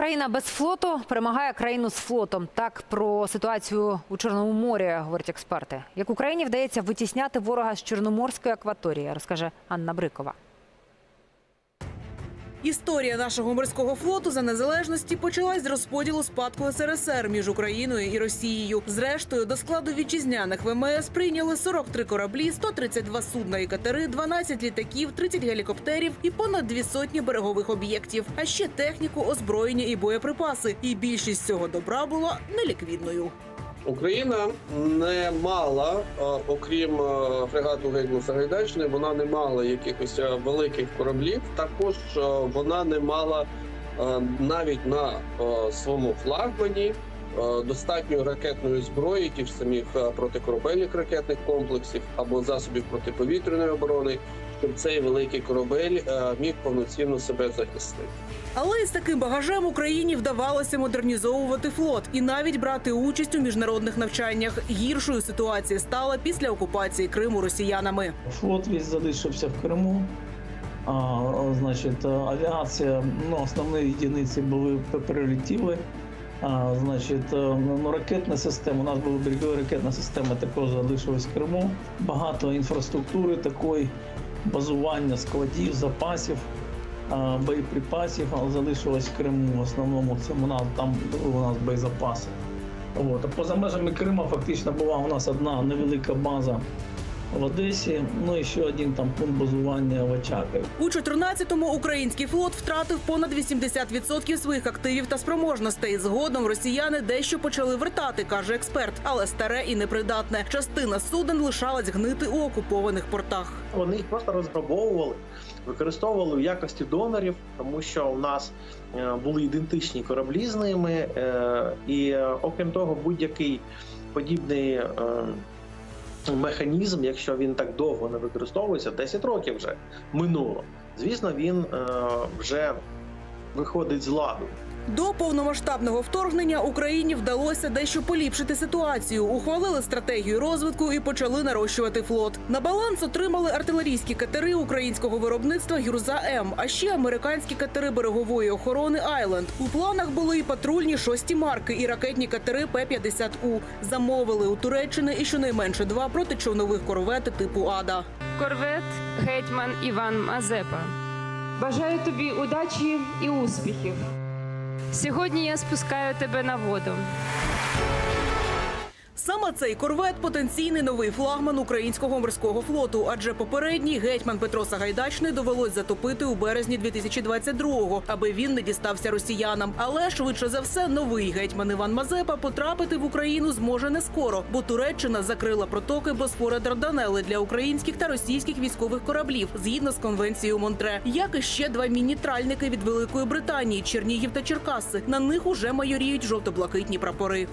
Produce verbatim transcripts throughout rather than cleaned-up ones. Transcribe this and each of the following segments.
Країна без флоту перемагає країну з флотом. Так про ситуацію у Чорному морі говорять експерти. Як Україні вдається витісняти ворога з Чорноморської акваторії, розкаже Анна Брикова. Історія нашого морського флоту за незалежності почалась з розподілу спадку ес ер ес ер між Україною і Росією. Зрештою, до складу вітчизняних ве ем ес прийняли сорок три кораблі, сто тридцять два судна і катери, дванадцять літаків, тридцять гелікоптерів і понад дві сотні берегових об'єктів. А ще техніку, озброєння і боєприпаси. І більшість цього добра була неліквідною. Україна не мала, окрім фрегату «Гетьман Сагайдачний», вона не мала якихось великих кораблів. Також вона не мала навіть на своєму флагмані достатньої ракетної зброї, ті ж самих протикорабельних ракетних комплексів або засобів протиповітряної оборони, щоб цей великий корабель міг повноцінно себе захистити. Але із таким багажем Україні вдавалося модернізовувати флот і навіть брати участь у міжнародних навчаннях. Гіршою ситуація стала після окупації Криму росіянами. Флот весь залишився в Криму. А, значить, авіація, ну, основні єдиниці були прилетіли. А, значить, ну, ракетна система, у нас була берегова ракетна система, також залишилась в Криму. Багато інфраструктури такої, базування складів, запасів, боєприпасів залишилось в Криму. В основному це у нас там у нас боєзапаси. От. А поза межами Криму фактично була у нас одна невелика база в Одесі, ну і ще один там пункт базування в Очакові. У чотирнадцятому український флот втратив понад вісімдесят відсотків своїх активів та спроможностей. Згодом росіяни дещо почали вертати, каже експерт, але старе і непридатне. Частина суден лишалась гнити у окупованих портах. Вони їх просто розграбовували, використовували в якості донорів, тому що у нас були ідентичні кораблі з ними. І окрім того, будь-який подібний механізм, якщо він так довго не використовується, десять років вже минуло, звісно, він вже виходить з ладу. До повномасштабного вторгнення Україні вдалося дещо поліпшити ситуацію. Ухвалили стратегію розвитку і почали нарощувати флот. На баланс отримали артилерійські катери українського виробництва «Гюрза-М», а ще американські катери берегової охорони «Айленд». У планах були і патрульні шості марки, і ракетні катери пе п'ятдесят у. Замовили у Туреччини і щонайменше два протичовнових корвети типу «Ада». Корвет «Гетьман Іван Мазепа». Бажаю тобі удачі і успіхів. Сьогодні я спускаю тебе на воду. Саме цей корвет – потенційний новий флагман українського морського флоту, адже попередній «Гетьман Петро Сагайдачний» довелось затопити у березні дві тисячі двадцять другого, аби він не дістався росіянам. Але, швидше за все, новий «Гетьман Іван Мазепа» потрапити в Україну зможе не скоро, бо Туреччина закрила протоки Босфора-Дарданели для українських та російських військових кораблів, згідно з конвенцією Монтре. Як і ще два міні-тральники від Великої Британії – Чернігів та Черкаси. На них уже майоріють жовто-блакитні прапори.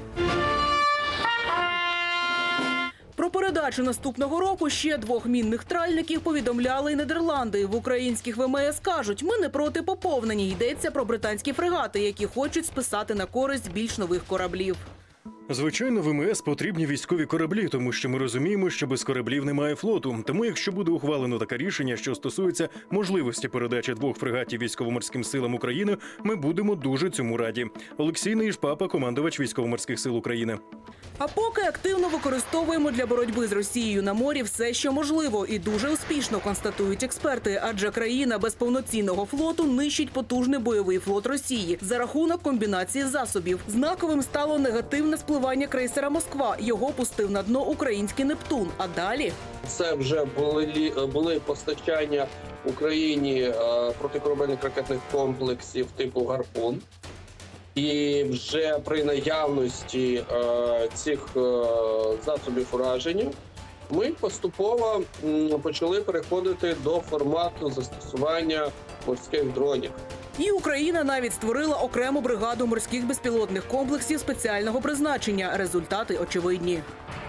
Про передачу наступного року ще двох мінних тральників повідомляли й Нідерланди. В українських ве ем ес кажуть, ми не проти поповнення. Йдеться про британські фрегати, які хочуть списати на користь більш нових кораблів. Звичайно, в ем ес потрібні військові кораблі, тому що ми розуміємо, що без кораблів немає флоту. Тому якщо буде ухвалено таке рішення, що стосується можливості передачі двох фрегатів військово-морським силам України, ми будемо дуже цьому раді. Олексій Нижпапа, командувач військово-морських сил України. А поки активно використовуємо для боротьби з Росією на морі все, що можливо. І дуже успішно, констатують експерти. Адже країна без повноцінного флоту нищить потужний бойовий флот Росії за рахунок комбінації засобів. Знаковим стало негативне спливання крейсера «Москва». Його пустив на дно український «Нептун». А далі? Це вже були, були постачання Україні протикорабельних ракетних комплексів типу «Гарпун». І вже при наявності е, цих е, засобів ураження ми поступово м, почали переходити до формату застосування морських дронів. І Україна навіть створила окрему бригаду морських безпілотних комплексів спеціального призначення. Результати очевидні.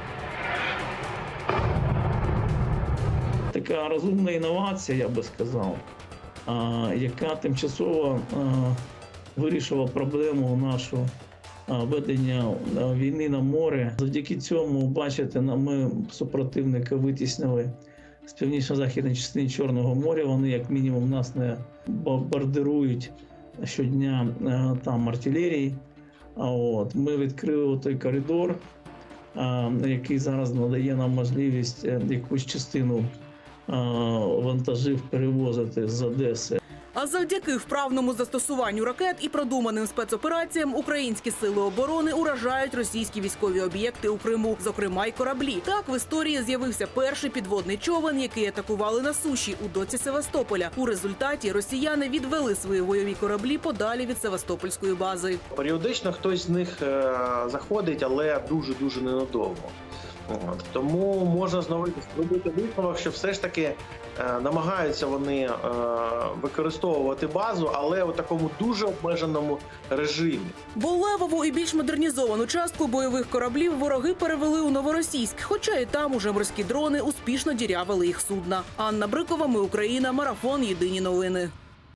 Така розумна інновація, я би сказав, а, яка тимчасово а, вирішила проблему нашу ведення війни на морі. Завдяки цьому, бачите, ми супротивника витіснили з північно-західної частини Чорного моря. Вони, як мінімум, нас не бомбардирують щодня е, там артилерії. А от ми відкрили той коридор, е, який зараз надає нам можливість е, якусь частину е, вантажів перевозити з Одеси. А завдяки вправному застосуванню ракет і продуманим спецопераціям українські сили оборони уражають російські військові об'єкти у Криму, зокрема й кораблі. Так в історії з'явився перший підводний човен, який атакували на суші у доці Севастополя. У результаті росіяни відвели свої бойові кораблі подалі від Севастопольської бази. Періодично хтось з них е, заходить, але дуже-дуже ненадовго. От. Тому можна знову зробити висновок, що все ж таки е, намагаються вони е, використовувати базу, але у такому дуже обмеженому режимі. Бо левову і більш модернізовану частку бойових кораблів вороги перевели у Новоросійськ, хоча і там уже морські дрони успішно дірявили їх судна. Анна Брикова, Ми Україна, Марафон, Єдині новини.